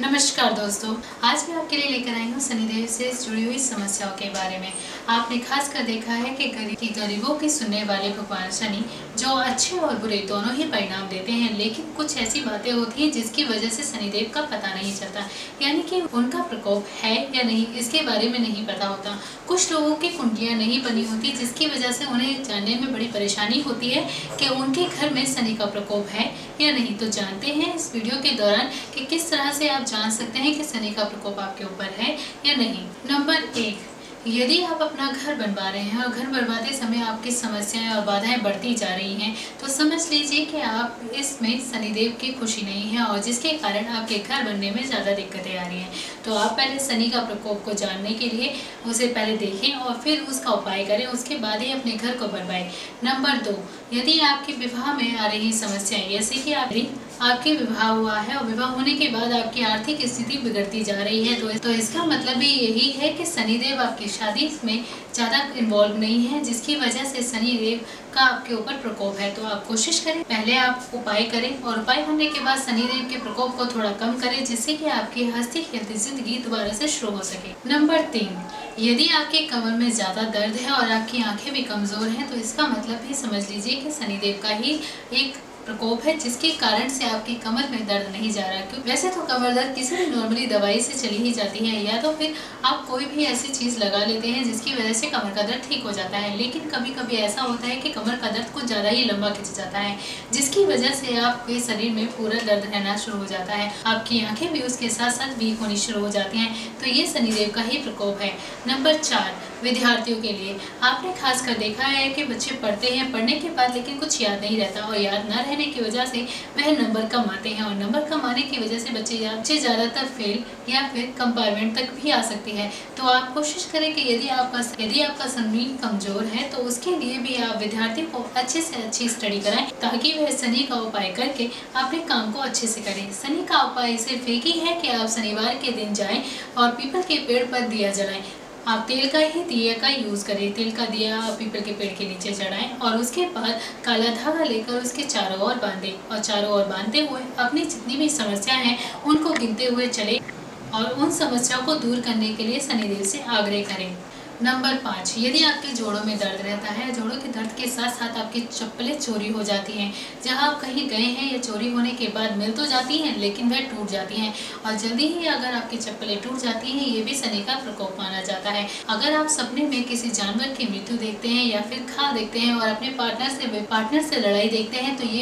नमस्कार दोस्तों, आज मैं आपके लिए लेकर आई हूँ शनिदेव से जुड़ी हुई समस्याओं के बारे में। आपने खासकर देखा है कि गरीबों की सुनने वाले भगवान शनि जो अच्छे और बुरे दोनों ही परिणाम देते हैं, लेकिन कुछ ऐसी बातें होती हैं जिसकी वजह से शनिदेव का पता नहीं चलता, यानी कि उनका प्रकोप है या नहीं इसके बारे में नहीं पता होता। कुछ लोगों की कुंडलियाँ नहीं बनी होती, जिसकी वजह से उन्हें जानने में बड़ी परेशानी होती है कि उनके घर में शनि का प्रकोप है या नहीं। तो जानते हैं इस वीडियो के दौरान कि किस तरह से आप जान सकते हैं कि शनि का प्रकोप आपके ऊपर है या नहीं। नंबर 1, यदि आप अपना घर बनवा रहे हैं और घर बनवाते समय आपकी समस्याएं और बाधाएं बढ़ती जा रही हैं, तो समझ लीजिए कि आप इसमें शनिदेव की खुशी नहीं है और जिसके कारण आपके घर बनने में ज़्यादा दिक्कतें आ रही हैं। तो आप पहले शनि का प्रकोप को जानने के लिए उसे पहले देखें और फिर उसका उपाय करें, उसके बाद ही अपने घर को बनवाएं। नंबर 2, यदि आपके विवाह में आ रही समस्याएं, जैसे कि आपके विवाह हुआ है और विवाह होने के बाद आपकी आर्थिक स्थिति बिगड़ती जा रही है, तो इसका मतलब भी यही है कि शनिदेव आपकी शादी में ज़्यादा इन्वॉल्व नहीं है, जिसकी वजह से शनिदेव का आपके ऊपर प्रकोप है। तो आप कोशिश करें, पहले आप उपाय करें और उपाय करने के बाद शनिदेव के प्रकोप को थोड़ा कम करें, जिससे कि आपकी हंसती खेलती जिंदगी दोबारा से शुरू हो सके। नंबर 3, यदि आपके कमर में ज़्यादा दर्द है और आपकी आंखें भी कमज़ोर हैं, तो इसका मतलब भी समझ लीजिए कि शनिदेव का ही एक प्रकोप है, जिसके कारण से आपकी कमर में दर्द नहीं जा रहा। क्योंकि वैसे तो कमर दर्द किसी भी नॉर्मली दवाई से चली ही जाती है, या तो फिर आप कोई भी ऐसी चीज़ लगा लेते हैं जिसकी वजह से कमर का दर्द ठीक हो जाता है। लेकिन कभी कभी ऐसा होता है कि कमर का दर्द कुछ ज़्यादा ही लंबा खिंच जाता है, जिसकी वजह से आपके शरीर में पूरा दर्द रहना शुरू हो जाता है, आपकी आंखें भी उसके साथ साथ वीक होनी शुरू हो जाती हैं। तो ये शनिदेव का ही प्रकोप है। नंबर 4, विद्यार्थियों के लिए आपने खासकर देखा है कि बच्चे पढ़ते हैं, पढ़ने के बाद लेकिन कुछ याद नहीं रहता और याद न रहने की वजह से वह नंबर कम आते हैं और नंबर कम आने की वजह से बच्चे ज़्यादातर फेल या फिर कंपार्टमेंट तक भी आ सकती है। तो आप कोशिश करें कि यदि आपका शनि कमजोर है तो उसके लिए भी आप विद्यार्थी को अच्छे से अच्छी स्टडी कराएं, ताकि वह शनि का उपाय करके अपने काम को अच्छे से करें। शनि का उपाय सिर्फ एक ही है कि आप शनिवार के दिन जाएं और पीपल के पेड़ पर दिया जलाएं। आप तेल का ही दिए का यूज़ करें, तेल का दिया पीपल के पेड़ के नीचे चढ़ाएं और उसके बाद काला धागा लेकर उसके चारों ओर बांधें और चारों ओर बांधते हुए अपनी जितनी भी समस्या हैं उनको गिनते हुए चलें और उन समस्याओं को दूर करने के लिए शनिदेव से आग्रह करें। नंबर 5, यदि आपके जोड़ों में दर्द रहता है, जोड़ों के दर्द के साथ साथ आपकी चप्पलें चोरी हो जाती हैं, जहां आप कहीं गए हैं या चोरी होने के बाद मिल तो जाती हैं लेकिन वह टूट जाती हैं और जल्दी ही अगर आपकी चप्पलें टूट जाती हैं, ये भी शनि का प्रकोप माना जाता है। अगर आप सपने में किसी जानवर की मृत्यु देखते हैं या फिर खाल देखते हैं और अपने पार्टनर से लड़ाई देखते हैं, तो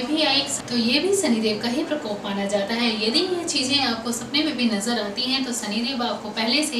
ये भी शनिदेव का ही प्रकोप माना जाता है। यदि ये चीजें आपको सपने में भी नजर आती हैं, तो शनिदेव आपको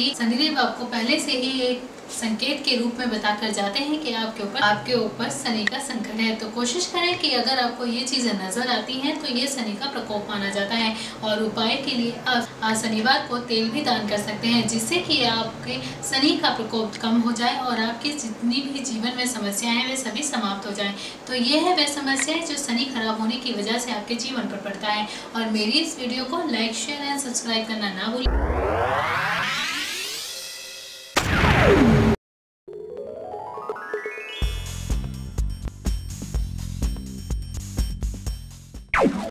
पहले से ही एक संकेत के रूप में बताकर जाते हैं कि आपके ऊपर शनि का संकट है। तो कोशिश करें कि अगर आपको ये चीजें नजर आती हैं तो ये शनि का प्रकोप माना जाता है और उपाय के लिए आप शनिवार को तेल भी दान कर सकते हैं, जिससे कि आपके शनि का प्रकोप कम हो जाए और आपकी जितनी भी जीवन में समस्याएं हैं वे सभी समाप्त हो जाएं। तो ये है वह समस्याएं जो शनि खराब होने की वजह से आपके जीवन पर पड़ता है। और मेरी इस वीडियो को लाइक, शेयर एंड सब्सक्राइब करना ना भूलें।